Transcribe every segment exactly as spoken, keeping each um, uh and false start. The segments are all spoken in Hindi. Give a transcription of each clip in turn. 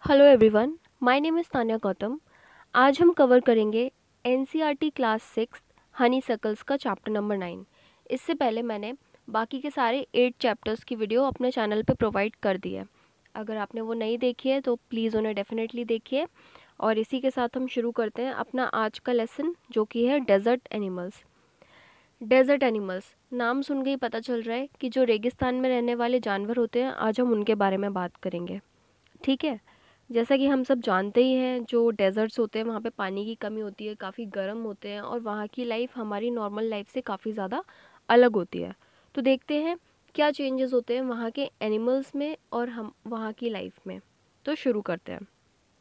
Hello everyone, my name is Tanya Gautam. आज हम कवर करेंगे एनसीईआरटी क्लास सिक्स हनीसकल्स का चैप्टर नंबर नाइन। इससे पहले मैंने बाकी के सारे एट चैप्टर्स की वीडियो अपने चैनल पे प्रोवाइड कर दी है। अगर आपने वो नहीं देखी है तो प्लीज़ उन्हें डेफिनेटली देखिए। और इसी के साथ हम शुरू करते हैं अपना आज का लेसन, जो कि है डेजर्ट एनिमल्स। डेजर्ट एनिमल्स नाम सुन के ही पता चल रहा है कि जो रेगिस्तान में रहने वाले जानवर होते हैं, आज हम उनके बारे में बात करेंगे। ठीक है। जैसा कि हम सब जानते ही हैं, जो डेजर्ट्स होते हैं वहाँ पे पानी की कमी होती है, काफ़ी गर्म होते हैं और वहाँ की लाइफ हमारी नॉर्मल लाइफ से काफ़ी ज़्यादा अलग होती है। तो देखते हैं क्या चेंजेस होते हैं वहाँ के एनिमल्स में और हम वहाँ की लाइफ में। तो शुरू करते हैं।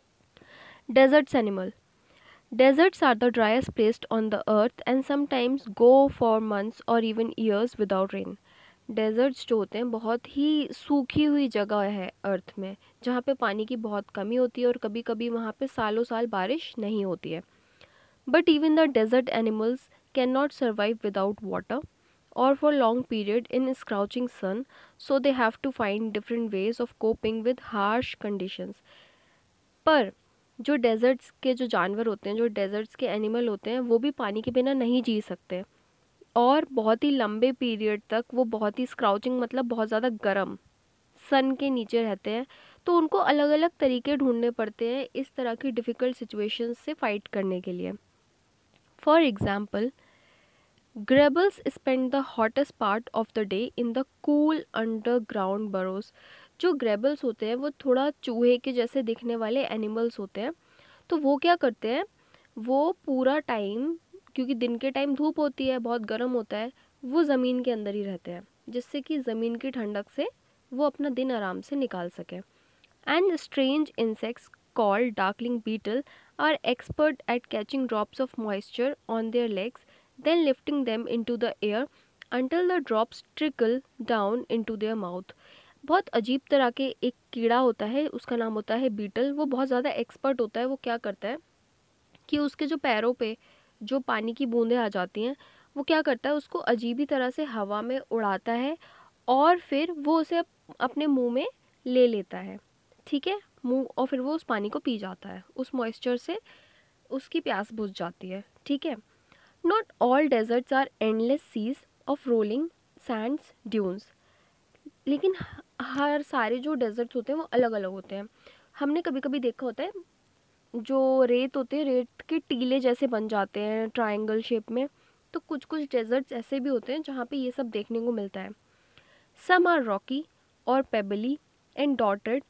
Deserts animal. Deserts are the driest place on the earth and sometimes go for months or even years without rain. Deserts जो होते हैं बहुत ही सूखी हुई जगह है अर्थ में, जहाँ पे पानी की बहुत कमी होती है और कभी कभी वहाँ पे सालों साल बारिश नहीं होती है। But even the desert animals can not survive without water और for long period in scorching sun, so they have to find different ways of coping with harsh conditions. पर जो डेजर्ट्स के जो जानवर होते हैं, जो डेजर्ट्स के एनिमल होते हैं, वो भी पानी के बिना नहीं जी सकते और बहुत ही लंबे पीरियड तक वो बहुत ही स्क्राउचिंग मतलब बहुत ज़्यादा गर्म सन के नीचे रहते हैं। तो उनको अलग अलग तरीके ढूंढने पड़ते हैं इस तरह की डिफ़िकल्ट सिचुएशंस से फाइट करने के लिए। For example, gerbils spend the hottest part of the day in the cool underground burrows. जो ग्रेबल्स होते हैं वो थोड़ा चूहे के जैसे दिखने वाले एनिमल्स होते हैं। तो वो क्या करते हैं, वो पूरा टाइम, क्योंकि दिन के टाइम धूप होती है, बहुत गर्म होता है, वो ज़मीन के अंदर ही रहते हैं, जिससे कि ज़मीन की ठंडक से वो अपना दिन आराम से निकाल सके। And strange insects called darkling beetle are expert at catching drops of moisture on their legs, then lifting them into the air until the drops trickle down into their mouth. बहुत अजीब तरह के एक कीड़ा होता है, उसका नाम होता है बीटल। वो बहुत ज़्यादा एक्सपर्ट होता है। वो क्या करता है कि उसके जो पैरों पे जो पानी की बूंदें आ जाती हैं, वो क्या करता है, उसको अजीब ही तरह से हवा में उड़ाता है और फिर वो उसे अप- अपने मुंह में ले लेता है। ठीक है, मुंह, और फिर वो उस पानी को पी जाता है। उस मॉइस्चर से उसकी प्यास बुझ जाती है। ठीक है। Not all deserts are endless seas of rolling sands dunes. लेकिन ह- हर सारे जो डेजर्ट्स होते हैं वो अलग अलग होते हैं। हमने कभी कभी देखा होता है, जो रेत होते हैं, रेत के टीले जैसे बन जाते हैं ट्रायंगल शेप में। तो कुछ कुछ डेजर्ट्स ऐसे भी होते हैं जहाँ पे ये सब देखने को मिलता है। सम आर रॉकी और pebbly and dotted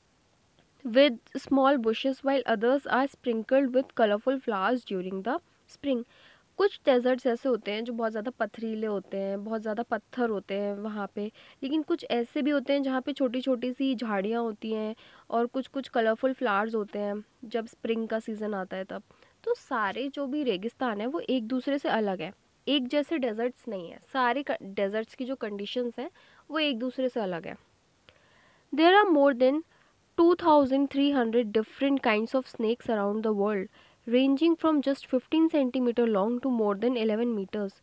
with small bushes while others are sprinkled with colorful flowers during the spring. कुछ डेजर्ट्स ऐसे होते हैं जो बहुत ज़्यादा पथरीले होते हैं, बहुत ज़्यादा पत्थर होते हैं वहाँ पे। लेकिन कुछ ऐसे भी होते हैं जहाँ पे छोटी छोटी सी झाड़ियाँ होती हैं और कुछ कुछ कलरफुल फ्लावर्स होते हैं जब स्प्रिंग का सीज़न आता है तब। तो सारे जो भी रेगिस्तान है वो एक दूसरे से अलग है, एक जैसे डेजर्ट्स नहीं है। सारे डेजर्ट्स की जो कंडीशंस हैं वो एक दूसरे से अलग है। There are more than two thousand three hundred different kinds of snakes around the world, ranging from just fifteen centimeter long to more than eleven meters.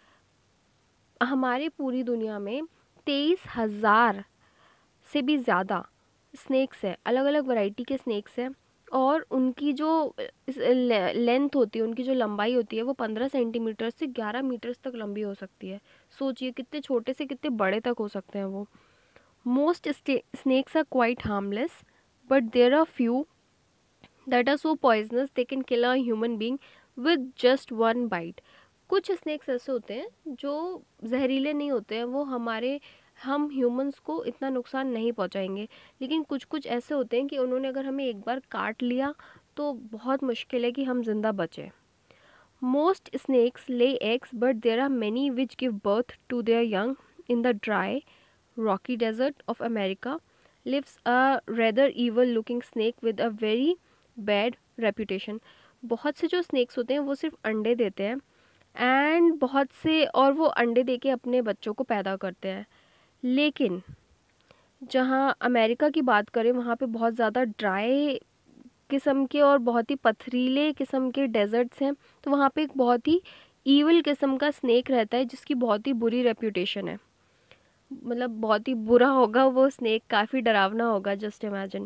हमारे पूरी दुनिया में तेईस हजार से भी ज़्यादा स्नेक्स हैं, अलग अलग वैरायटी के स्नेक्स हैं। और उनकी जो लेंथ होती है, उनकी जो लंबाई होती है, वो पंद्रह सेंटीमीटर से ग्यारह मीटर्स तक लंबी हो सकती है। सोचिए कितने छोटे से कितने बड़े तक हो सकते हैं वो। Most sta- snakes are quite harmless, but there are few that are so poisonous they can kill a human being with just one bite. कुछ स्नेक्स ऐसे होते हैं जो जहरीले नहीं होते हैं, वो हमारे हम ह्यूमंस को इतना नुकसान नहीं पहुंचाएंगे। लेकिन कुछ कुछ ऐसे होते हैं कि उन्होंने अगर हमें एक बार काट लिया तो बहुत मुश्किल है कि हम जिंदा बचें। Most snakes lay eggs, but there are many which give birth to their young in the dry, rocky desert of America. Lives a rather evil looking snake with a very bad reputation. बहुत से जो स्नेक्स होते हैं वो सिर्फ अंडे देते हैं एंड बहुत से, और वो अंडे देके अपने बच्चों को पैदा करते हैं। लेकिन जहाँ अमेरिका की बात करें, वहाँ पे बहुत ज़्यादा ड्राई किस्म के और बहुत ही पथरीले किस्म के डेजर्ट्स हैं। तो वहाँ पे एक बहुत ही ईविल किस्म का स्नेक रहता है जिसकी बहुत ही बुरी रेप्यूटेशन है। मतलब बहुत ही बुरा होगा वो स्नेक, काफ़ी डरावना होगा, just imagine.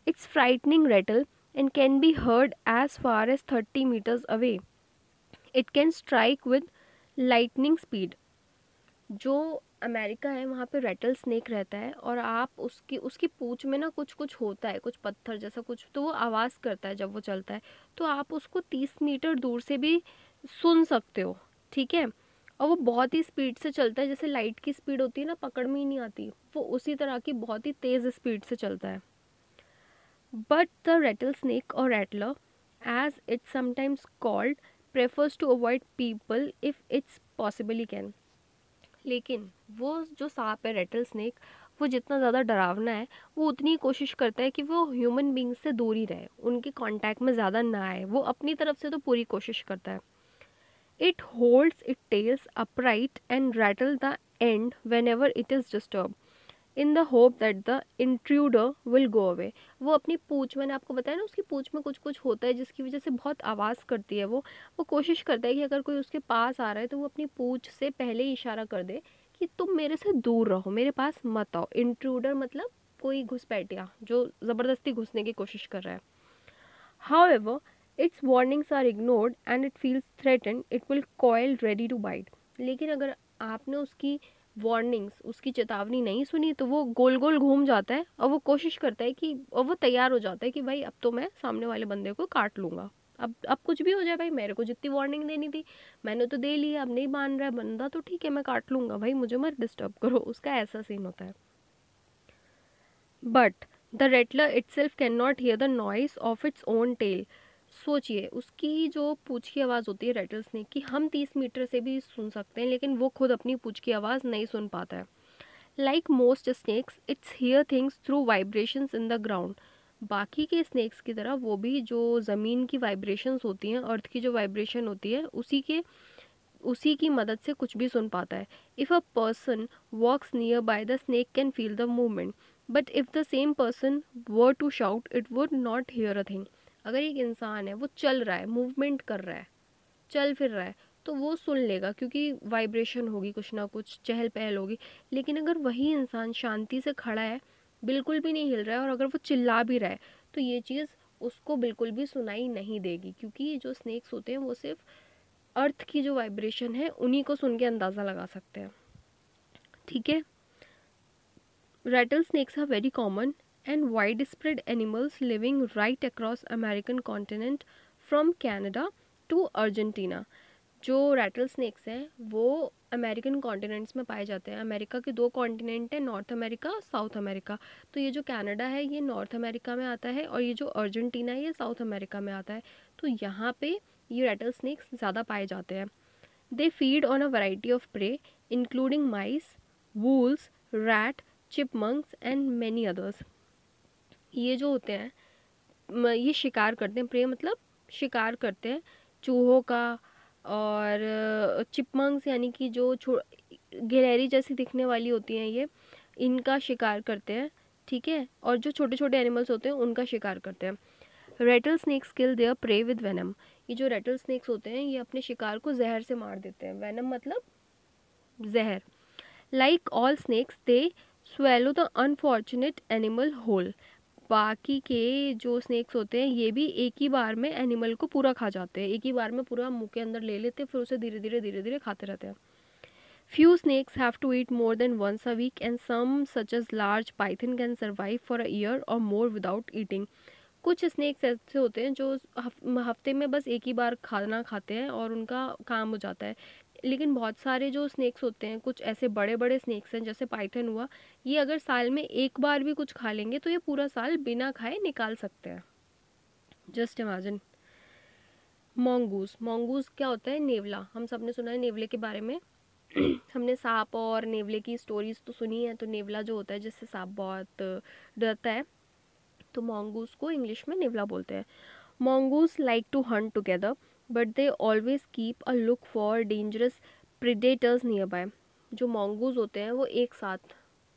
Its frightening rattle and can be heard as far as thirty meters away. It can strike with lightning speed. जो अमेरिका है वहाँ पे रेटल स्नेक रहता है और आप उसकी उसकी पूंछ में ना कुछ कुछ होता है, कुछ पत्थर जैसा कुछ, तो वो आवाज़ करता है जब वो चलता है, तो आप उसको तीस मीटर दूर से भी सुन सकते हो, ठीक है। और वो बहुत ही स्पीड से चलता है, जैसे लाइट की स्पीड होती है ना, पकड़ में ही नहीं आती, वो उसी तरह की बहुत ही तेज़ स्पीड से चलता है। बट द रेटल स्नेक और rattler, as it's sometimes called, prefers to avoid people if it's possibly can. लेकिन वो जो सांप है रेटल स्नेक, वो जितना ज़्यादा डरावना है, वो उतनी ही कोशिश करता है कि वो ह्यूमन बींग से दूर ही रहे, उनके कांटेक्ट में ज़्यादा ना आए। वो अपनी तरफ से तो पूरी कोशिश करता है। It holds it tails upright and rattle the end whenever it is disturb in the hope that the intruder will go away. वो अपनी पूंछ, मैंने आपको बताया ना उसकी पूंछ में कुछ कुछ होता है जिसकी वजह से बहुत आवाज़ करती है। वो वो कोशिश करता है कि अगर कोई उसके पास आ रहा है तो वो अपनी पूंछ से पहले ही इशारा कर दे कि तुम मेरे से दूर रहो, मेरे पास मत आओ। इंट्रूडर मतलब कोई घुसपैठिया जो ज़बरदस्ती घुसने की कोशिश कर रहा है। However, its warnings are ignored and it feels threatened, it will coil ready to bite. लेकिन अगर आपने उसकी वार्निंग्स, उसकी चेतावनी नहीं सुनी, तो वो गोल गोल घूम जाता है और वो कोशिश करता है कि, और वो तैयार हो जाता है कि भाई अब तो मैं सामने वाले बंदे को काट लूँगा। अब अब कुछ भी हो जाए भाई, मेरे को जितनी वार्निंग देनी थी मैंने तो दे ली, अब नहीं मान रहा है बंदा तो ठीक है मैं काट लूँगा, भाई मुझे मत डिस्टर्ब करो। उसका ऐसा सीन होता है। But the rattler itself can not hear the noise of its own tail. सोचिए, उसकी जो पूंछ की आवाज़ होती है रेटल स्नेक की, हम तीस मीटर से भी सुन सकते हैं, लेकिन वो खुद अपनी पूंछ की आवाज़ नहीं सुन पाता है। Like most snakes its hear things through vibrations in the ground. बाकी के स्नेक्स की तरह वो भी जो ज़मीन की वाइब्रेशंस होती हैं, अर्थ की जो वाइब्रेशन होती है, उसी के उसी की मदद से कुछ भी सुन पाता है। If a person walks near by the snake can feel the movement, but if the same person were to shout it would not hear a thing. अगर एक इंसान है वो चल रहा है, मूवमेंट कर रहा है, चल फिर रहा है, तो वो सुन लेगा क्योंकि वाइब्रेशन होगी, कुछ ना कुछ चहल पहल होगी। लेकिन अगर वही इंसान शांति से खड़ा है, बिल्कुल भी नहीं हिल रहा है, और अगर वो चिल्ला भी रहा है, तो ये चीज़ उसको बिल्कुल भी सुनाई नहीं देगी, क्योंकि जो स्नेक्स होते हैं वो सिर्फ अर्थ की जो वाइब्रेशन है उन्हीं को सुन के अंदाज़ा लगा सकते हैं, ठीक है। Rattlesnakes are very common and widespread animals living right across American continent from Canada to Argentina. जो रैटल स्नेक्स हैं वो अमेरिकन कॉन्टिनेंट्स में पाए जाते हैं। अमेरिका के दो कॉन्टिनेंट हैं, नॉर्थ अमेरिका, साउथ अमेरिका। तो ये जो कनाडा है ये नॉर्थ अमेरिका में आता है, और ये जो अर्जेंटीना है ये साउथ अमेरिका में आता है। तो यहाँ पे ये रैटल स्नेक्स ज़्यादा पाए जाते हैं। They feed on a variety of prey including mice, voles, rat, chipmunks and many others. ये जो होते हैं म- ये शिकार करते हैं, प्रे मतलब शिकार करते हैं चूहों का, और चिपमंक्स यानी कि जो छो गिलहरी जैसी दिखने वाली होती हैं ये, इनका शिकार करते हैं, ठीक है। और जो छोटे छोटे एनिमल्स होते हैं उनका शिकार करते हैं। Rattle snakes kill their prey with venom. ये जो रेटल स्नेक्स होते हैं ये अपने शिकार को जहर से मार देते हैं। वेनम मतलब जहर। Like all snakes they swallow the unfortunate animal whole. बाकी के जो स्नेक्स होते हैं ये भी एक ही बार में एनिमल को पूरा खा जाते हैं, एक ही बार में पूरा मुंह के अंदर ले लेते हैं, फिर उसे धीरे धीरे धीरे धीरे खाते रहते हैं। Few snakes have to eat more than once a week, and some, such as large python, can survive for a year or more without eating. कुछ स्नेक्स ऐसे होते हैं जो हफ- हफ्ते में बस एक ही बार खाना खाते हैं और उनका काम हो जाता है। लेकिन बहुत सारे जो स्नेक्स होते हैं, कुछ ऐसे बड़े बड़े स्नेक्स हैं जैसे पाइथन हुआ, ये अगर साल में एक बार भी कुछ खा लेंगे तो ये पूरा साल बिना खाए निकाल सकते हैं। Just imagine. मोंगूस। मोंगूस क्या होता है? नेवला। हम सब ने सुना है नेवले के बारे में। हमने सांप और नेवले की स्टोरीज तो सुनी है। तो नेवला जो होता है जिससे सांप बहुत डरता है, तो मोंगूस को इंग्लिश में नेवला बोलते हैं। Mongoose like to hunt together but they always keep a look for dangerous predators near by. जो मोंगूस होते हैं वो एक साथ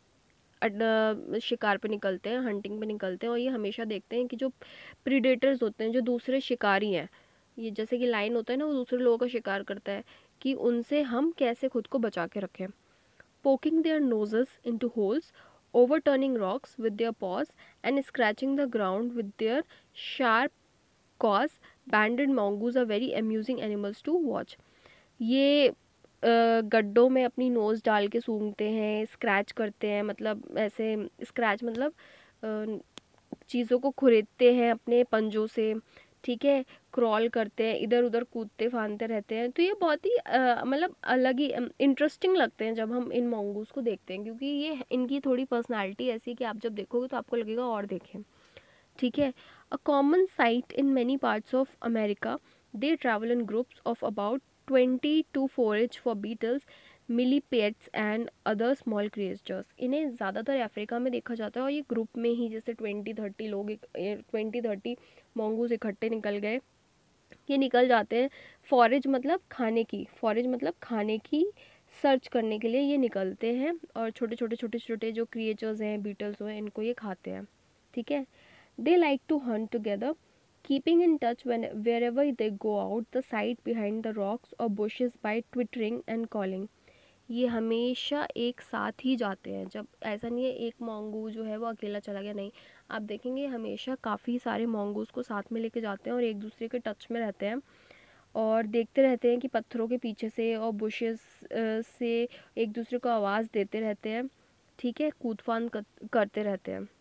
अड- शिकार पे निकलते हैं, हंटिंग पे निकलते हैं, और ये हमेशा देखते हैं कि जो प्रिडेटर्स होते हैं, जो दूसरे शिकारी हैं, ये जैसे कि लायन होता है ना, वो दूसरे लोगों का शिकार करता है, कि उनसे हम कैसे खुद को बचा के रखें। Poking their noses into holes overturning rocks with their paws and scratching the ground with their sharp claws. Banded mongoose are very amusing animals to watch. ये अ, गड्ढों में अपनी नोज़ डाल के सूंघते हैं, स्क्रैच करते हैं, मतलब ऐसे स्क्रैच मतलब अ, चीज़ों को खुरेदते हैं अपने पंजों से, ठीक है, क्रॉल करते हैं, इधर उधर कूदते फांदते रहते हैं। तो ये बहुत ही अ, मतलब अलग ही इंटरेस्टिंग लगते हैं जब हम इन मोंगूज को देखते हैं, क्योंकि ये इनकी थोड़ी पर्सनालिटी ऐसी है कि आप जब देखोगे तो आपको लगेगा और देखें, ठीक है। A common sight in many parts of America, they travel in groups of about twenty to forage for beetles, millipedes and other small creatures. इन्हें ज़्यादातर अफ्रीका में देखा जाता है और ये ग्रुप में ही, जैसे ट्वेंटी थर्टी लोग, ट्वेंटी थर्टी मोंगूज इकट्ठे निकल गए, ये निकल जाते हैं। फॉरेज मतलब खाने की, फॉरेज मतलब खाने की सर्च करने के लिए ये निकलते हैं, और छोटे छोटे छोटे छोटे जो क्रिएचर्स हैं, बीटल्स हैं, इनको ये खाते हैं, ठीक है। They like to hunt together, keeping in touch when wherever they go out the sight behind the rocks or bushes by twittering and calling। ये हमेशा एक साथ ही जाते हैं, जब ऐसा नहीं है एक मोंगू जो है वो अकेला चला गया, नहीं, आप देखेंगे हमेशा काफ़ी सारे मोंगूज को साथ में लेके जाते हैं और एक दूसरे के टच में रहते हैं और देखते रहते हैं कि पत्थरों के पीछे से और बुशेस से एक दूसरे को आवाज़ देते रहते हैं, ठीक है, कूद फान करते रहते हैं।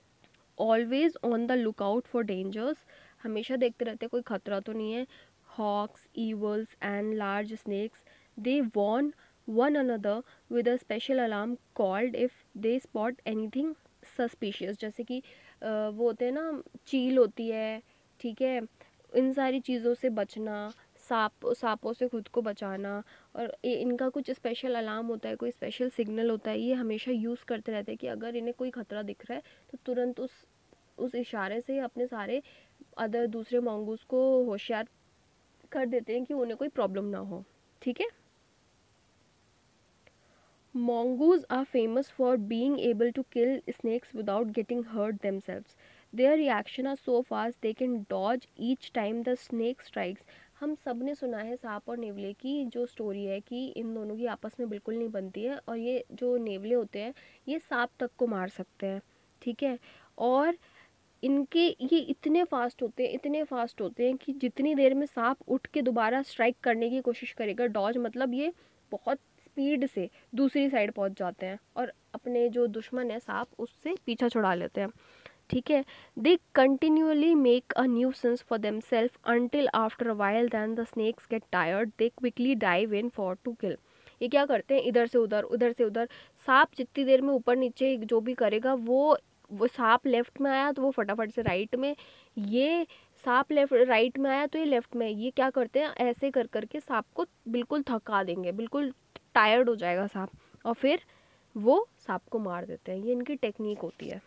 Always on the look out for dangers, हमेशा देखते रहते हैं कोई खतरा तो नहीं है। Hawks, eagles and large snakes, they warn one another with a special alarm called if they spot anything suspicious. जैसे कि अ, वो होते हैं ना, चील होती है, ठीक है, इन सारी चीज़ों से बचना, सांप सांपों से खुद को बचाना, और इ- इनका कुछ स्पेशल अलार्म होता है, कोई स्पेशल सिग्नल होता है, ये हमेशा यूज़ करते रहते हैं कि अगर इन्हें कोई खतरा दिख रहा है तो तुरंत उस उस इशारे से अपने सारे अदर दूसरे मोंगूज को होशियार कर देते हैं कि उन्हें कोई प्रॉब्लम ना हो, ठीक है। Mongoose are famous for being able to kill snakes without getting hurt themselves. Their reaction are so fast they can dodge each time the snake strikes. हम सब ने सुना है सांप और नेवले की जो स्टोरी है कि इन दोनों की आपस में बिल्कुल नहीं बनती है, और ये जो नेवले होते हैं ये सांप तक को मार सकते हैं, ठीक है। और इनके ये इतने फास्ट होते हैं, इतने फास्ट होते हैं कि जितनी देर में सांप उठ के दोबारा स्ट्राइक करने की कोशिश करेगा, डॉज मतलब ये बहुत स्पीड से दूसरी साइड पहुंच जाते हैं और अपने जो दुश्मन है सांप उससे पीछा छुड़ा लेते हैं, ठीक है। They continually make a nuisance for them self until after a while then the snakes get tired, they quickly dive in for to kill. ये क्या करते हैं, इधर से उधर, उधर से उधर, सांप जितनी देर में ऊपर नीचे जो भी करेगा, वो वो सांप लेफ्ट में आया तो वो फटाफट से राइट में, ये सांप लेफ्ट राइट में आया तो ये लेफ्ट में, ये क्या करते हैं, ऐसे कर करके सांप को बिल्कुल थका देंगे, बिल्कुल टायर्ड हो जाएगा सांप, और फिर वो सांप को मार देते हैं। ये इनकी टेक्निक होती है।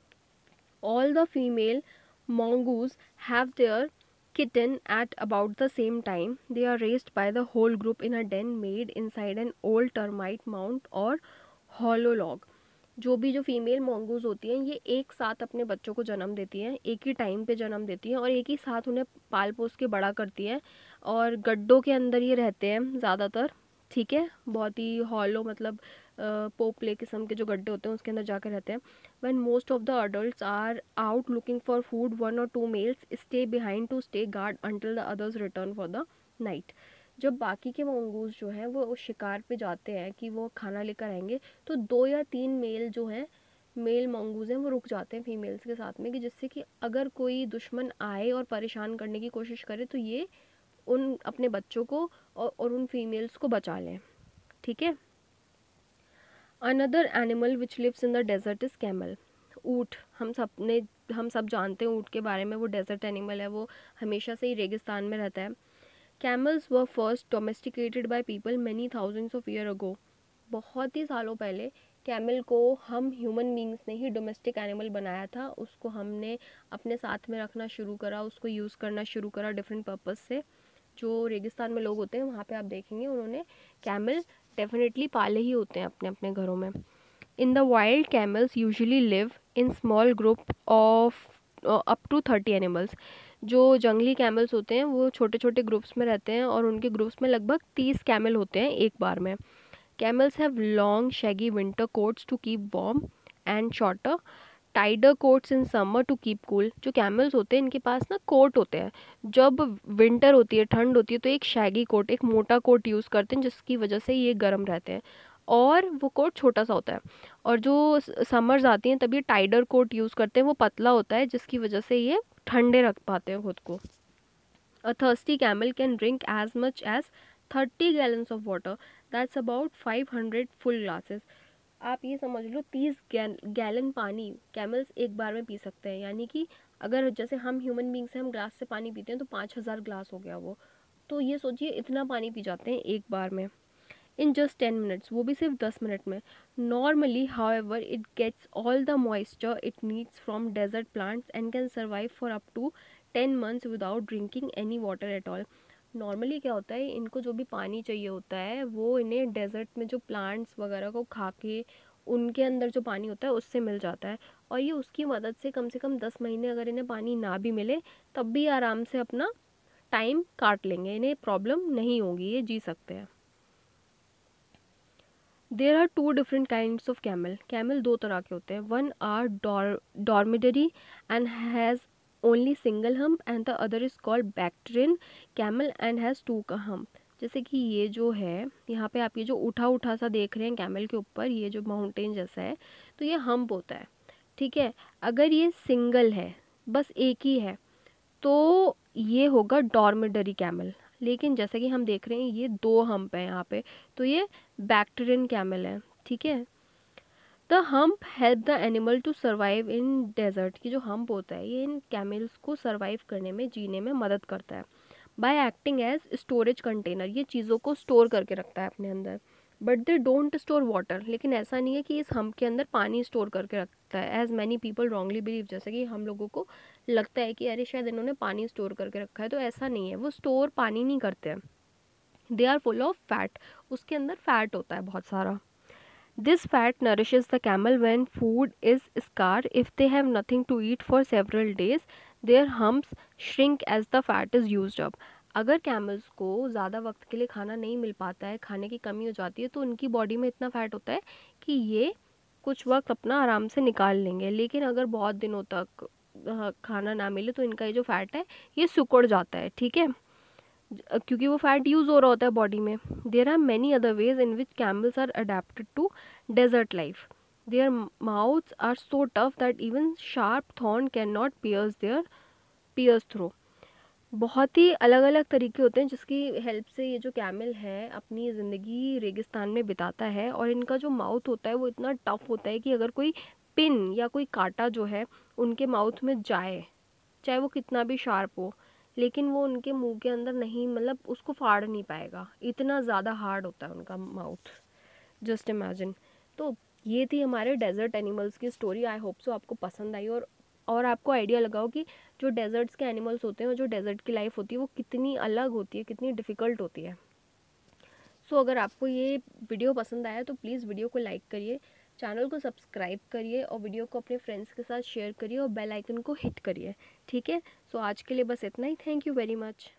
All the female mongoose have their kitten at about the same time. They are raised by the whole group in a den made inside an old termite mound or hollow log. जो भी जो फीमेल मोंगूज होती हैं ये एक साथ अपने बच्चों को जन्म देती हैं, एक ही टाइम पे जन्म देती हैं और एक ही साथ उन्हें पाल पोस के बड़ा करती हैं, और गड्ढों के अंदर ये रहते हैं ज़्यादातर, ठीक है, बहुत ही हॉलो मतलब पोपले किस्म के जो गड्ढे होते हैं उसके अंदर जाकर रहते हैं। When most of the adults are out looking for food, one or two males stay behind to stay guard until the others return for the night. जब बाकी के मंगूस जो हैं वो उस शिकार पे जाते हैं कि वो खाना लेकर आएंगे, तो दो या तीन मेल जो हैं, मेल मंगूस हैं, वो रुक जाते हैं फीमेल्स के साथ में, कि जिससे कि अगर कोई दुश्मन आए और परेशान करने की कोशिश करे तो ये उन अपने बच्चों को और, और उन फीमेल्स को बचा लें, ठीक है। Another animal which lives in the desert is camel. ऊँट, हम सब ने हम सब जानते हैं ऊँट के बारे में, वो डेजर्ट एनिमल है, वो हमेशा से ही रेगिस्तान में रहता है। Camels were first domesticated by people many thousands of year ago. बहुत ही सालों पहले कैमल को हम ह्यूमन बींग्स ने ही डोमेस्टिक एनिमल बनाया था, उसको हमने अपने साथ में रखना शुरू करा, उसको यूज़ करना शुरू करा डिफरेंट पर्पज़ से। जो रेगिस्तान में लोग होते हैं वहाँ पे आप देखेंगे उन्होंने कैमल डेफिनेटली पाले ही होते हैं अपने अपने घरों में। In the wild camels usually live in small group of up to thirty animals. जो जंगली कैमल्स होते हैं वो छोटे छोटे ग्रुप्स में रहते हैं और उनके ग्रुप्स में लगभग तीस कैमल होते हैं एक बार में। Camels have long shaggy winter coats to keep warm and shorter, tidier coats in summer to keep cool. जो कैमल्स होते हैं इनके पास ना कोट होते हैं, जब विंटर होती है, ठंड होती है, तो एक शैगी कोट, एक मोटा कोट यूज़ करते हैं जिसकी वजह से ये गर्म रहते हैं, और वो कोट छोटा सा होता है। और जो समर्स आती हैं तब ये टाइडर कोट यूज़ करते हैं, वो पतला होता है जिसकी वजह से ये ठंडे रख पाते हैं खुद को। A thirsty camel can drink as much as thirty gallons of water. That's about five hundred full glasses. आप ये समझ लो तीस गैलन पानी कैमल्स एक बार में पी सकते हैं, यानी कि अगर जैसे हम ह्यूमन बींग से हम ग्लास से पानी पीते हैं तो पाँच हज़ार ग्लास हो गया वो। तो ये सोचिए इतना पानी पी जाते हैं एक बार में इन जस्ट टेन मिनट्स, वो भी सिर्फ दस मिनट में। Normally however it gets all the moisture it needs from desert plants and can survive for up to ten months without drinking any water at all. Normally क्या होता है, इनको जो भी पानी चाहिए होता है वो इन्हें डेजर्ट में जो प्लांट्स वगैरह को खा के उनके अंदर जो पानी होता है उससे मिल जाता है, और ये उसकी मदद से कम से कम दस महीने अगर इन्हें पानी ना भी मिले तब भी आराम से अपना टाइम काट लेंगे, इन्हें प्रॉब्लम नहीं होगी, ये जी सकते हैं। There are two different kinds of camel. Camel दो तरह के होते हैं, one are dromedary and has only single hump and the other is called bactrian camel and has two का हम्प। जैसे कि ये जो है यहाँ पे आप ये जो उठा उठा सा देख रहे हैं कैमल के ऊपर, ये जो माउंटेन जैसा है, तो ये हम्प होता है, ठीक है। अगर ये सिंगल है, बस एक ही है, तो ये होगा डॉर्मिडरी कैमल। लेकिन जैसा कि हम देख रहे हैं ये दो हम्प है यहाँ पे, तो ये बैक्टीरियन कैमल है, ठीक है। The hump help the animal to survive in desert. की जो हम्प होता है ये इन कैमल्स को सर्वाइव करने में, जीने में मदद करता है। By acting as storage container, ये चीज़ों को स्टोर करके रखता है अपने अंदर। But they don't store water, लेकिन ऐसा नहीं है कि इस हम्प के अंदर पानी स्टोर करके रखता है, as many people wrongly believe. जैसे कि हम लोगों को लगता है कि अरे शायद इन्होंने पानी स्टोर करके रखा है, तो ऐसा नहीं है, वो स्टोर पानी नहीं करते हैं। They are full of fat, उसके अंदर फैट होता है बहुत सारा। This fat nourishes the camel when food is scarce. If they have nothing to eat for several days their humps shrink as the fat is used up. अगर कैमल्स को ज़्यादा वक्त के लिए खाना नहीं मिल पाता है, खाने की कमी हो जाती है, तो उनकी बॉडी में इतना फ़ैट होता है कि ये कुछ वक्त अपना आराम से निकाल लेंगे। लेकिन अगर बहुत दिनों तक खाना ना मिले तो इनका ये जो फैट है ये सिकुड़ जाता है, ठीक है, क्योंकि वो फैट यूज़ हो रहा होता है बॉडी में। There are many other ways in which camels are adapted to desert life. Their mouths are so tough that even sharp thorn can not pierce their pierce through. बहुत ही अलग अलग तरीके होते हैं जिसकी हेल्प से ये जो कैमल है अपनी ज़िंदगी रेगिस्तान में बिताता है, और इनका जो माउथ होता है वो इतना टफ होता है कि अगर कोई पिन या कोई कांटा जो है उनके माउथ में जाए, चाहे वो कितना भी शार्प हो, लेकिन वो उनके मुंह के अंदर नहीं, मतलब उसको फाड़ नहीं पाएगा, इतना ज़्यादा हार्ड होता है उनका माउथ, जस्ट इमेजिन। तो ये थी हमारे डेजर्ट एनिमल्स की स्टोरी। आई होप सो आपको पसंद आई, और और आपको आइडिया लगाओ कि जो डेजर्ट्स के एनिमल्स होते हैं और जो डेजर्ट की लाइफ होती है वो कितनी अलग होती है, कितनी डिफ़िकल्ट होती है। सो so, अगर आपको ये वीडियो पसंद आया तो प्लीज़ वीडियो को लाइक करिए, चैनल को सब्सक्राइब करिए, और वीडियो को अपने फ्रेंड्स के साथ शेयर करिए, और बेल आइकन को हिट करिए, ठीक है। सो so, आज के लिए बस इतना ही। Thank you very much.